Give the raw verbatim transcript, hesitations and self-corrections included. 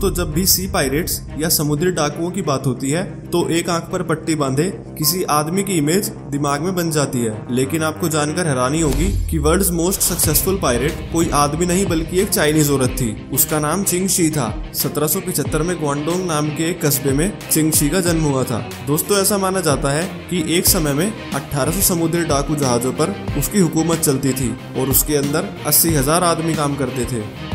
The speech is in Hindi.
दोस्तों, जब भी सी पायरेट्स या समुद्री डाकुओं की बात होती है तो एक आंख पर पट्टी बांधे किसी आदमी की इमेज दिमाग में बन जाती है। लेकिन आपको जानकर हैरानी होगी कि वर्ल्ड्स मोस्ट सक्सेसफुल पायरेट कोई आदमी नहीं बल्कि एक चाइनीज औरत थी। उसका नाम चिंग शी था। सत्रह सौ पिछहत्तर में ग्वांगडोंग नाम के एक कस्बे में चिंग शी का जन्म हुआ था। दोस्तों, ऐसा माना जाता है कि एक समय में अठारह सौ समुद्री डाकू जहाजों पर उसकी हुकूमत चलती थी और उसके अंदर अस्सी हजार आदमी काम करते थे।